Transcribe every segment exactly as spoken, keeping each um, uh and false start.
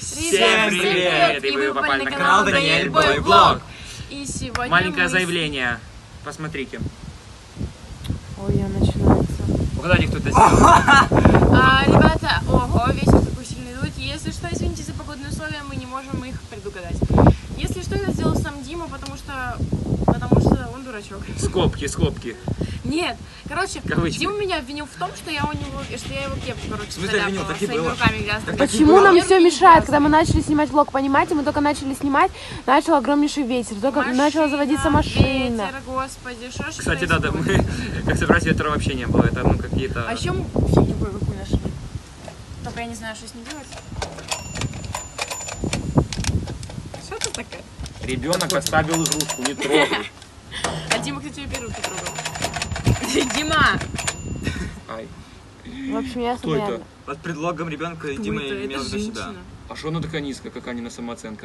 Всем привет! И вы попали на канал Даниэль Бой Влог. И сегодня маленькое мы... заявление. Посмотрите. Ой, я начинается. Угадайте, кто это сделал. А, ребята, ого, ветер такой сильный дует. Если что, извините за погодные условия, мы не можем их предугадать. Если что, это сделал сам Дима, потому что... Потому что он дурачок. Скобки, скобки. Нет, короче, Кавычки. Дима меня обвинил в том, что я у него, что я его кепку, короче, В смысле обвинил? Так и своими было. руками грязными. Почему нам все мешает, когда мы начали снимать влог, понимаете? Мы только начали снимать, начал огромнейший ветер, только Машина, начала заводиться машина. Ветер, господи, что ж Кстати, да, да, происходит? мы, как собрать, ветра вообще не было. Это, ну, какие-то... А еще мы фигню кое-какую нашли. Только я не знаю, что с ним делать. Что это такое? Ребенок оставил игрушку, не трогай. А Дима, кстати, ее первый потрогал. Дима! Ай. В общем, я Кто это? смеялась. Под предлогом ребенка Дима Ой, это имел в виду себя. женщина. А что она такая низкая, какая Нина самооценка?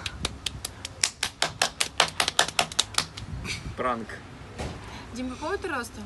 Пранк. Дим, какого ты роста?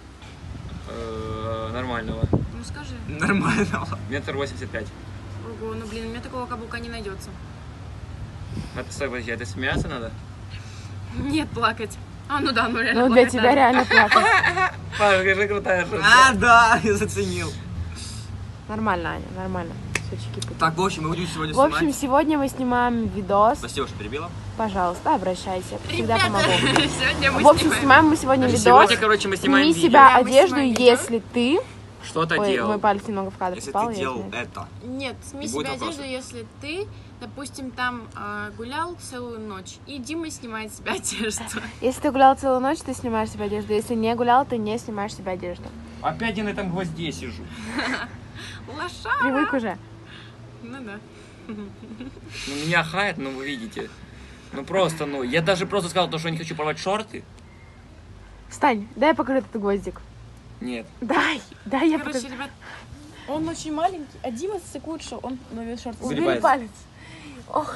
Э, Нормального. Ну скажи. Нормально. Метр восемьдесят пять. Ого, ну блин, у меня такого каблука не найдется. А ты, стой, подожди, а это смеяться надо? Нет, плакать. А, ну да, ну реально Ну, для плакать тебя надо. реально плакать. Павел, какая крутая шутка. А, да, я заценил. Нормально, Аня, нормально. Все чики-пуки. Так, в общем, мы будем сегодня В общем, снимать. сегодня мы снимаем видос. Спасибо, что перебила. Пожалуйста, обращайся. Всегда Ребята, помогу. сегодня мы В общем, снимаем. снимаем мы сегодня видос. Сегодня, короче, мы снимаем Сними видео. себя Да, мы одежду, снимаем видео. если ты... Что-то Ой, делал. мой палец немного в кадр Если попал. ты я делал извиняюсь. это. Нет, сними Не будет себе вопросов. одежду, если ты, допустим, там э, гулял целую ночь, и Дима снимает с себя одежду. Если ты гулял целую ночь, ты снимаешь себе одежду. Если не гулял, ты не снимаешь себе одежду. Опять я на этом гвозде сижу. Лоша! Привык уже. Ну да. Ну, меня хает, ну, вы видите. Ну, просто, ну, я даже просто сказал, то, что я не хочу порвать шорты. Встань, дай я покажу этот гвоздик. Нет. Дай, дай я Короче, покажу. ребят, он очень маленький, а Дима сыкует, что он новый шорт. Убери Убери палец. Ох.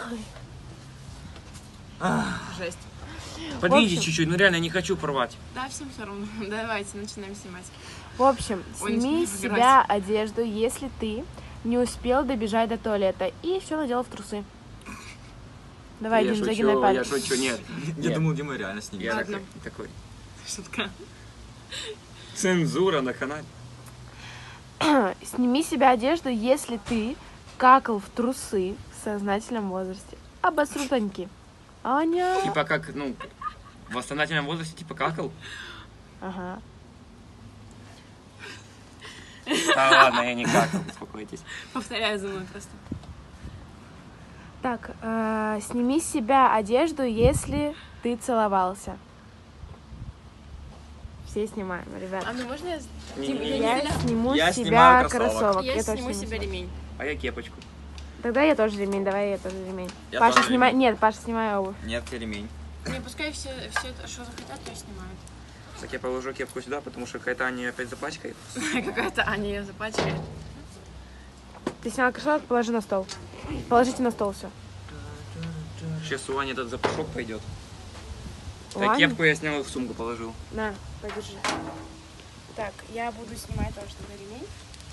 Жесть. Подвиньте В общем- чуть-чуть, ну реально, я не хочу порвать. Да, всем все равно. Давайте, начинаем снимать. В общем, Ой, не сними смей с выбирать. себя одежду, если ты не успел добежать до туалета и все надел в трусы. Давай, я Дим, шучу, загинай я палец. шучу, нет. Я Нет. думал, Дима реально снимет. Я Ладно. такой, такой. Шутка. Цензура на канале. Сними с себя одежду, если ты какал в трусы в сознательном возрасте. Обосру танки. Аня. Типа как, ну, в сознательном возрасте, типа какал. Ага. Да ладно, я не какал, успокойтесь. Повторяю за мной просто. Так, э, сними с себя одежду, если ты целовался. Все снимаем, ребят. А ну можно я... Не, Дим, не, я не. Я не знаю. сниму Я с себя снимаю кроссовок. кроссовок. Я точно сниму не себе сниму. ремень. А я кепочку. Тогда я тоже ремень, давай я тоже ремень. Я Паша, тоже снимай. ремень. Нет, Паша, снимай обувь. Нет, ты ремень. Не, пускай все, все это, что захотят, то и снимают. Так я положу кепку сюда, потому что какая-то Аня опять запачкает. Какая-то Аня ее запачкает. Ты сняла кроссовок, положи на стол. Положите на стол все. Сейчас у Ани этот запашок пойдет. У Так, Ани? кепку я снял и в сумку положил. На, подержи. Так, я буду снимать тоже тогда ремень.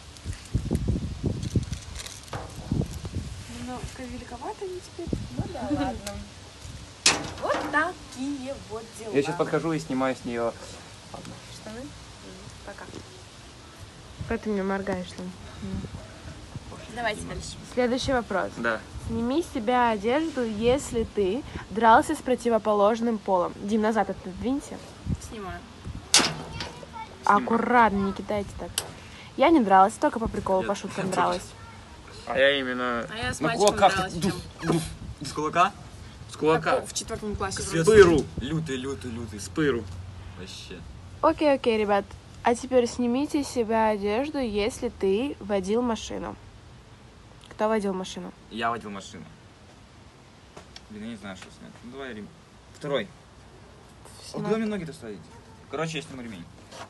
Немножко великовато они теперь. Ну да, ладно. Вот такие вот дела. Я сейчас подхожу и снимаю с нее. Штаны? Пока. Поэтому мне моргаешь там. Давайте дальше. Следующий вопрос. Да. Сними с себя одежду, если ты дрался с противоположным полом. Дим, назад отодвинься. Снимаю. Аккуратно, не кидайте так. Я не дралась, только по приколу, по шуткам дралась. А я именно А я с на мальчиком кулаках дралась так прям. дуф, дуф, С кулака? с кулака. В четвертом классе. Свет- вроде. Пыру. Лютый, лютый, лютый. С пыру. Вообще. Окей, окей, ребят. А теперь снимите с себя одежду, если ты водил машину. Кто водил машину? Я водил машину. Блин, я не знаю, что снять. Ну давай ремень. Второй. О, куда мне ноги-то ставить? Короче, я сниму ремень.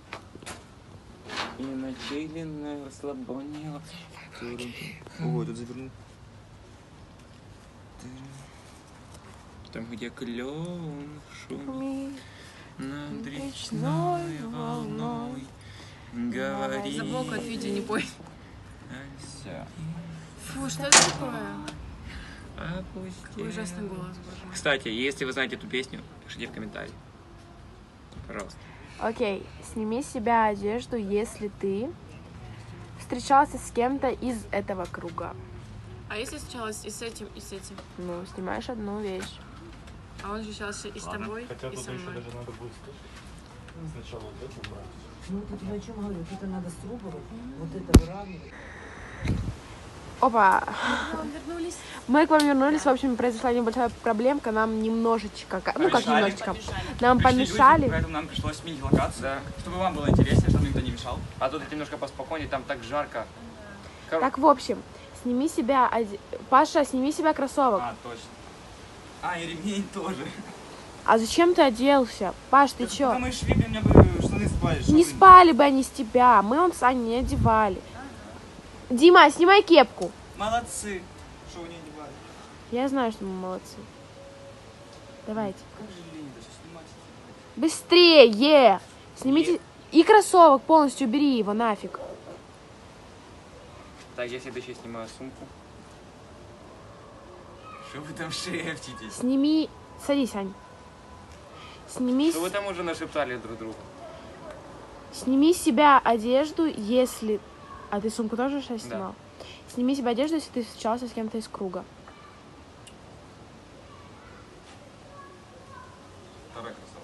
И начали на расслабоне. Ой, тут завернул. Там, где клен шумит над речной речной волной, говорит. Забыл от видео, не понял. Ася. Фу, что это такое? Опустел. Какой ужасный голос, боже мой. Кстати, если вы знаете эту песню, пишите в комментарии. Пожалуйста. Окей, сними с себя одежду, если ты встречался с кем-то из этого круга. А если встречалась и с этим, и с этим? Ну, снимаешь одну вещь. А он встречался и с Ладно. тобой, Хотя и тут со еще мной. даже надо будет слышать. Ну, сначала вот это убрать. Ну, тут я о чем говорю, тут надо срубывать, вот это выравнивать. Опа! Вам вернулись? Мы к вам вернулись, в общем, произошла небольшая проблемка, нам немножечко, ка- ну как Помешали? немножечко, Побежали. нам Пришли помешали. люди, поэтому нам пришлось сменить локацию. Да. Чтобы вам было интереснее, чтобы никто не мешал. А тут немножко поспокойнее, там так жарко. Кор- Так, в общем, сними себя, оде- Паша, сними себя кроссовок. А, точно. А, и ремень тоже. А зачем ты оделся? Паш, ты Так чё? Пока мы шли, блин, у меня бы штаны спали. что Не ты? спали бы они с тебя, мы он с Аней не одевали. Дима, снимай кепку. Молодцы, что вы не одевали. Я знаю, что мы молодцы. Давайте. Как же лень это все снимать. Быстрее! Снимите... И кроссовок полностью убери его нафиг. Так, я следующий снимаю сумку. Что вы там шепчетесь? Сними... Садись, Ань. Сними, Что вы там уже нашептали друг другу? сними с себя одежду, если... А ты сумку тоже сейчас Да. снимал? Сними с себя одежду, если ты встречался с кем-то из круга. Второй кроссовок.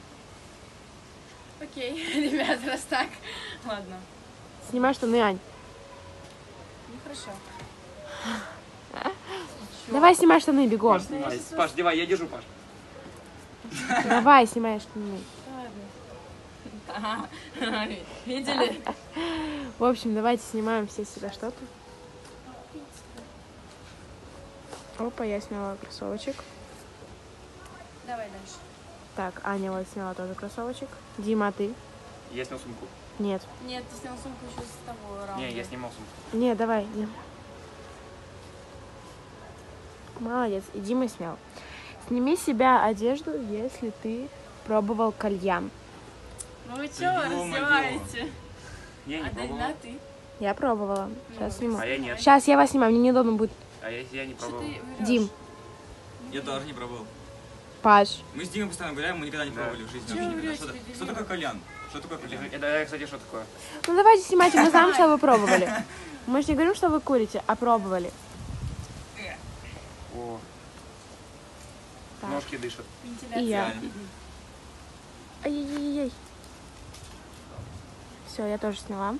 Окей, ребят, раз так. Ладно. Снимай штаны, Ань. Ну хорошо. Давай снимай штаны, бегом. Паш, снимай. Паш, девай, я держу, Паш. Давай, снимай штаны. Ага. Видели? В общем, давайте снимаем все с себя что-то. Опа, я сняла кроссовочек. Давай дальше. Так, Аня вот сняла тоже кроссовочек. Дима, а ты? Я снял сумку. Нет. Нет, ты снял сумку еще с того раунда. Не, я снимал сумку. Не, давай. Не. Молодец. И Дима снял. Сними с себя одежду, если ты пробовал кальян. Ну вы что, Да ё-моё. раздеваете? Я не А пробовал. Дарина, ты? Я пробовала. Сейчас Ну, сниму. А я нет. Сейчас я вас снимаю, мне неудобно будет. А я, я не Что пробовал. ты врешь? Дим, Я тоже не пробовал. Паш. Мы с Димой постоянно гуляем, мы никогда не Да. пробовали в жизни. Чего вообще вы никогда. врете, Что, та- дебил? что такое кальян? Что такое кальян? Это, это, кстати, что такое? Ну давайте снимайте, мы знаем, что вы пробовали. Мы же не говорим, что вы курите, а пробовали. О, Так. ножки дышат. И я. Реально. Ай-яй-яй-яй. Все, я тоже сняла.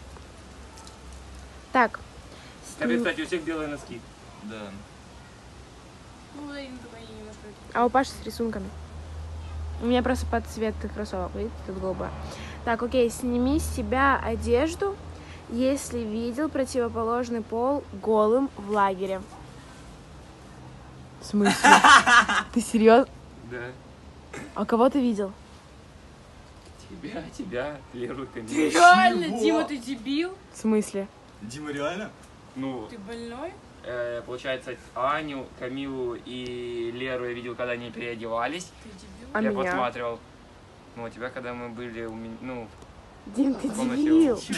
Так. Кстати, сним- кстати, у всех белые носки. Да. Ну, Дарина только немножко... А у Паши с рисунками. У меня просто под цвет кроссовок, видите, тут голубая. Так, окей, сними с себя одежду, если видел противоположный пол голым в лагере. В смысле? Ты серьезно? Да. А кого ты видел? Тебя, тебя, Леру, Камилу. Реально, Чего? Дима, ты дебил? В смысле? Дима, реально? Ну, Ты больной? э, получается, Аню, Камилу и Леру я видел, когда они переодевались. Ты дебил? А я меня? посматривал. Ну, у тебя, когда мы были, у меня, ну, Дим, ты в комнате, дебил. в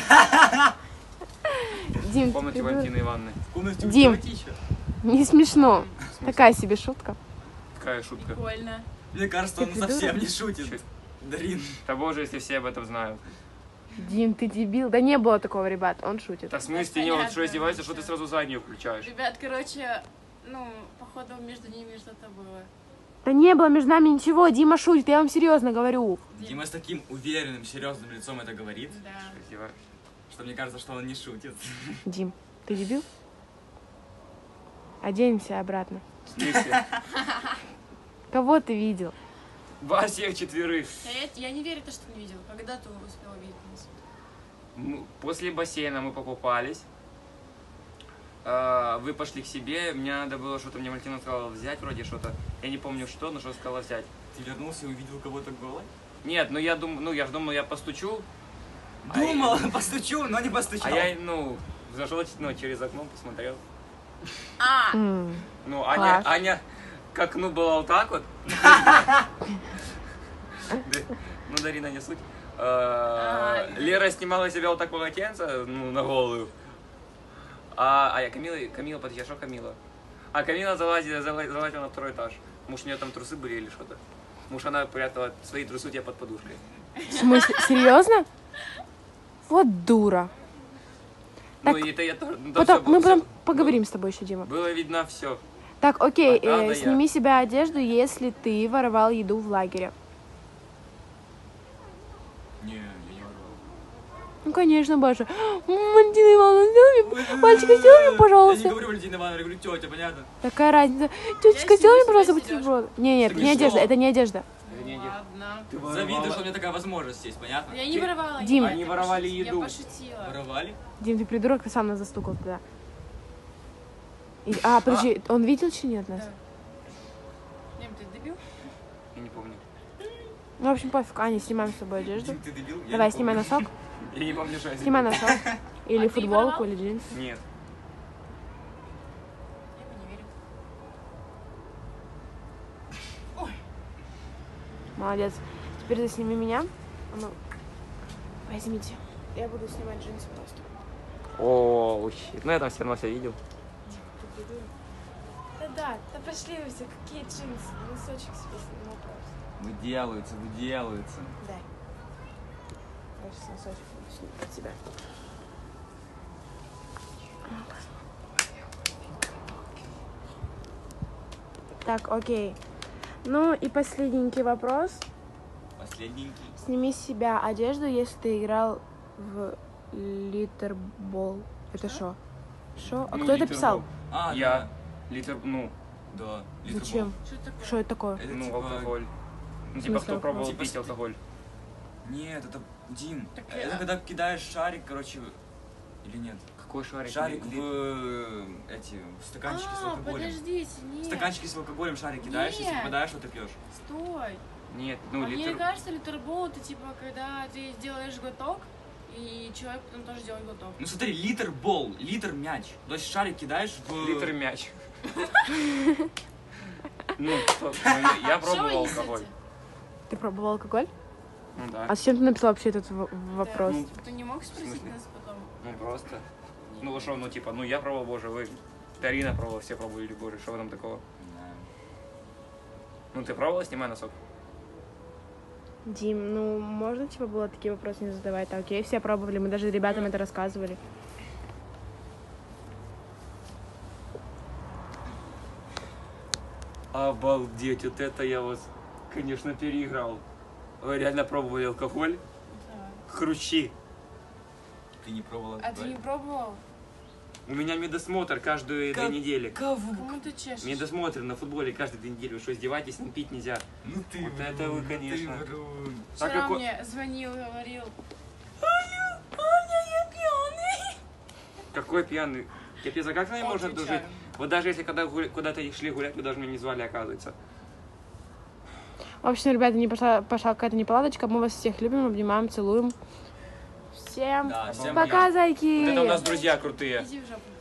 Дим, комнате ты Валентины Ивановны. В комнате у Дим. тебя тича. не смешно. В смысле? Такая себе шутка. Какая шутка. Прикольно. Мне кажется, он Ты совсем придурок. не шутит. Чё? Дарин. Да боже, если все об этом знают. Дим, ты дебил. Да не было такого, ребят, он шутит. Так в смысле, не, вот что понятно. издеваешься, что ты сразу заднюю включаешь? Ребят, короче, ну, походу между ними что-то было. Да не было между нами ничего, Дима шутит, я вам серьезно говорю. Дима с таким уверенным, серьезным лицом это говорит, Да. Издеваешься. что мне кажется, что он не шутит. Дим, ты дебил? Оденься обратно. В смысле? Кого ты видел? Вас всех четверых. Я, я не верю, то, что не видел. Когда ты успел видеть нас? Ну, после бассейна мы покупались. А, Вы пошли к себе. Мне надо было что-то, мне Валентина сказала взять вроде что-то. Я не помню что, но что сказала взять. Ты вернулся и увидел кого-то голой? Нет, ну я думаю, ну я же думал, я постучу. А Думал, постучу, но не постучал. А я, ну, зашел ну, через окно, посмотрел. А! М, Ну, Аня, Класс. Аня к окну была вот так вот. Да. Ну, Дарина, не суть. А, А, Лера снимала себя вот так полотенце, ну, на голую. А, а я Камила, Камила, подожди, а что Камила? А Камина залазила, зала- залазила на второй этаж. Может, у нее там трусы были или что-то. Может, она прятала свои трусы у тебя под подушкой. В смысле? Серьезно? Вот дура. Ну, Так, и это я тоже. Ну, там Потом, всё было- мы потом всё поговорим с тобой еще, Дима. Было видно все. Так, окей, А, да, э, да, сними я. с себя одежду, если ты воровал еду в лагере. Не, я не воровал. Ну, конечно, Баша. Валентина Ивановна, сделай мне... Мальчика, сделай мне, Я не пожалуйста. говорю Валентина Ивановна, я говорю тетя, понятно? Такая разница. Тетечка, Я сделай мне, сниму пожалуйста, себе бутерброд. Не, нет, Так не и что? одежда, это не одежда. Ладно. Завидую, что у меня такая возможность есть, понятно? Я не воровала. Дим. я Они это воровали пошути- еду. Я пошутила. Воровали? Дим, ты придурок, ты сам нас застукал туда. И- А, подожди, он видел, что нет нас? Да. Дим, ты дебил? Я не помню. Ну, в общем, пофиг, Аня, снимаем с тобой одежду. Ты дебил? Я Давай, не снимай помню. носок. Я не помню, что я Снимай сделал. носок. Или А ты футболку, воровал? или джинсы. Нет. Я бы не верю. Молодец. Теперь засними меня. А ну, возьмите. Я буду снимать джинсы просто. О, щит. Ну я там все равно все видел. Да-да, да пошли вы все, какие джинсы. Носочек себе сниму просто. Выделывается, выделывается. Дай. Я сейчас носочек буду снимать тебя. Так, окей. Ну и последненький вопрос. Последненький. Сними с себя одежду, если ты играл в литербол. Это что? Что? А Ну, кто это Литербол. писал? А, Я. Литр, ну, да. Да. Зачем? Что это такое? Что это такое? Это ну, типа- алкоголь. Ну, В типа, смысле кто пробовал алкоголь? пить алкоголь? Нет, это Дим. Так это я- когда кидаешь шарик, короче, или нет? Какой шарик? Шарик в Ли- э, эти в стаканчики с А, алкоголем. подождите, В нет. стаканчики с алкоголем шарик кидаешь, если Нет. попадаешь, вот ты пьешь. Стой. Нет, А ну, мне литр... кажется, литербол это типа, когда ты делаешь глоток, и человек потом тоже делает глоток. Ну смотри, литр бол, литр мяч. То есть шарик кидаешь в... Литр мяч. Ну, что, ну, я- я Что вы пробовал несете? алкоголь. Ты пробовал алкоголь? Ну да. А зачем ты написал вообще этот в- вопрос? Ну, Ты не мог спросить смысле? нас потом? Ну просто. Ну что, ну типа, ну я пробовал, боже, вы. Дарина пробовала, все пробовали, боже, что в этом такого? Не знаю. Ну ты пробовала, снимай носок. Дим, ну можно типа было такие вопросы не задавать? Так, окей, все пробовали, мы даже ребятам это рассказывали. Обалдеть, вот это я вас, конечно, переиграл. Вы реально пробовали алкоголь? Да. Хрущи. Ты не пробовал А ты алкоголь? не пробовал? У меня медосмотр каждые две недели. Кого? Кому ты чешешь? Медосмотр на футболе каждые две недели. Вы что, издеваетесь? Ну пить нельзя. Ну ты Вот врун, это вы, ну конечно. Ты врун. А Вчера какой- мне звонил, говорил. Какой пьяный. Капец, а как с нами Он можно отвечаю. дружить? Вот даже если когда гуля- куда-то шли гулять, вы даже меня не звали, оказывается. В общем, ребята, не пошла, пошла какая-то неполадочка. Мы вас всех любим, обнимаем, целуем. Всем Да, всем пока, пока. зайки! Вот это у нас друзья крутые. Иди в жопу.